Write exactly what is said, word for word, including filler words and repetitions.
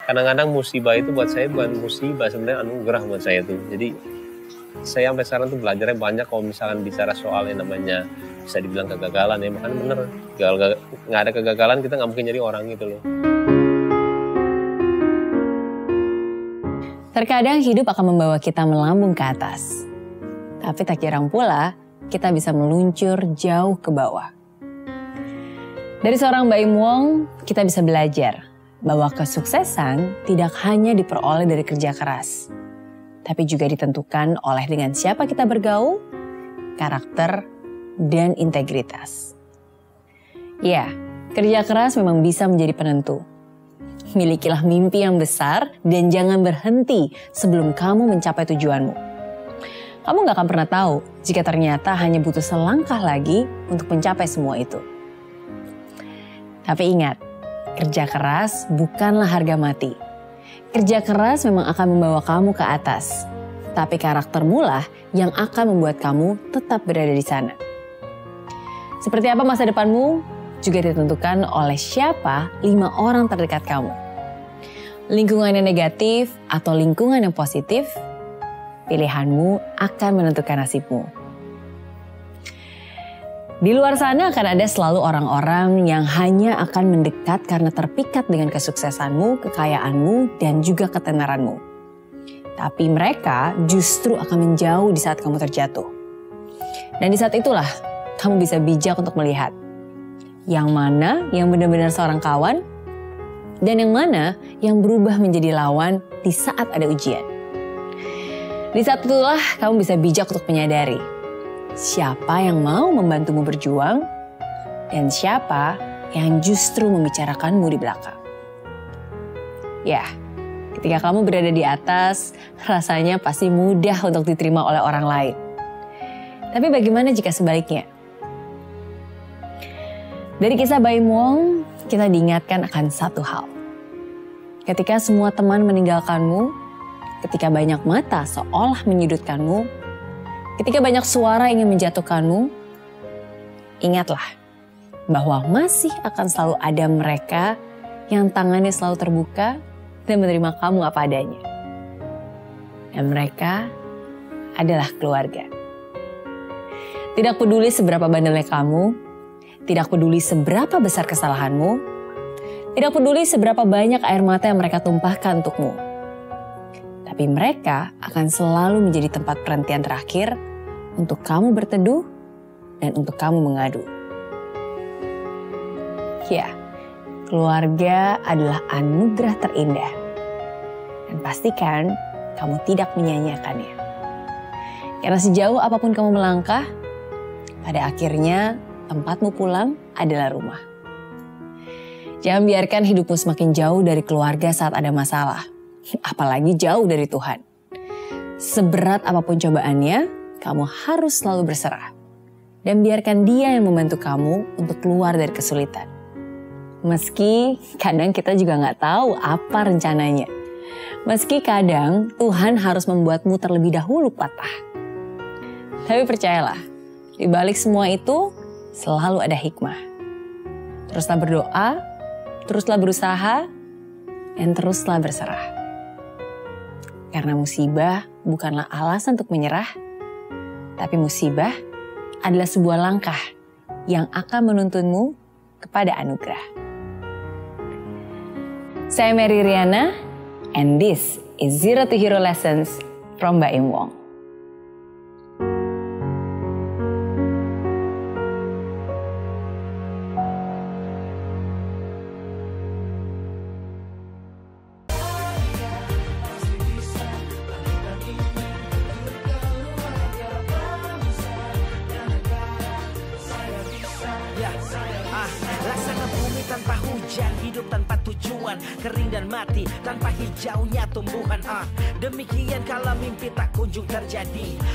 kadang-kadang musibah itu buat saya bukan musibah, sebenarnya anugerah buat saya tuh. Jadi saya sampai sekarang tuh belajarnya banyak kalau misalkan bicara soal yang namanya bisa dibilang kegagalan ya, makanya bener, nggak ada kegagalan kita nggak mungkin jadi orang gitu loh. Terkadang hidup akan membawa kita melambung ke atas, tapi tak jarang pula kita bisa meluncur jauh ke bawah. Dari seorang Mbak Im Wong, kita bisa belajar bahwa kesuksesan tidak hanya diperoleh dari kerja keras, tapi juga ditentukan oleh dengan siapa kita bergaul, karakter, dan integritas. Ya, kerja keras memang bisa menjadi penentu. Milikilah mimpi yang besar dan jangan berhenti sebelum kamu mencapai tujuanmu. Kamu gak akan pernah tahu jika ternyata hanya butuh selangkah lagi untuk mencapai semua itu. Tapi ingat, kerja keras bukanlah harga mati. Kerja keras memang akan membawa kamu ke atas, tapi karaktermu lah yang akan membuat kamu tetap berada di sana. Seperti apa masa depanmu juga ditentukan oleh siapa lima orang terdekat kamu. Lingkungan yang negatif atau lingkungan yang positif, pilihanmu akan menentukan nasibmu. Di luar sana akan ada selalu orang-orang yang hanya akan mendekat karena terpikat dengan kesuksesanmu, kekayaanmu, dan juga ketenaranmu. Tapi mereka justru akan menjauh di saat kamu terjatuh. Dan di saat itulah kamu bisa bijak untuk melihat yang mana yang benar-benar seorang kawan dan yang mana yang berubah menjadi lawan di saat ada ujian. Di saat itulah kamu bisa bijak untuk menyadari siapa yang mau membantumu berjuang dan siapa yang justru membicarakanmu di belakang. Ya, ketika kamu berada di atas, rasanya pasti mudah untuk diterima oleh orang lain. Tapi bagaimana jika sebaliknya? Dari kisah Mbak Im Wong, kita diingatkan akan satu hal. Ketika semua teman meninggalkanmu, ketika banyak mata seolah menyudutkanmu, ketika banyak suara ingin menjatuhkanmu, ingatlah bahwa masih akan selalu ada mereka yang tangannya selalu terbuka dan menerima kamu apa adanya. Dan mereka adalah keluarga. Tidak peduli seberapa bandelnya kamu, tidak peduli seberapa besar kesalahanmu, tidak peduli seberapa banyak air mata yang mereka tumpahkan untukmu. Tapi mereka akan selalu menjadi tempat perhentian terakhir untuk kamu berteduh dan untuk kamu mengadu. Ya, keluarga adalah anugerah terindah. Dan pastikan kamu tidak menyanyiakannya. Karena sejauh apapun kamu melangkah, pada akhirnya tempatmu pulang adalah rumah. Jangan biarkan hidupmu semakin jauh dari keluarga saat ada masalah. Apalagi jauh dari Tuhan. Seberat apapun cobaannya, kamu harus selalu berserah. Dan biarkan Dia yang membantu kamu untuk keluar dari kesulitan. Meski kadang kita juga gak tahu apa rencananya. Meski kadang Tuhan harus membuatmu terlebih dahulu patah. Tapi percayalah, di balik semua itu selalu ada hikmah. Teruslah berdoa, teruslah berusaha, dan teruslah berserah. Karena musibah bukanlah alasan untuk menyerah, tapi musibah adalah sebuah langkah yang akan menuntunmu kepada anugerah. Saya Mary Riana, and this is Zero to Hero Lessons from Mbak Im Wong. Laksana bumi tanpa hujan, hidup tanpa tujuan, kering dan mati tanpa hijaunya tumbuhan. Ah, demikian kalau mimpi tak kunjung terjadi.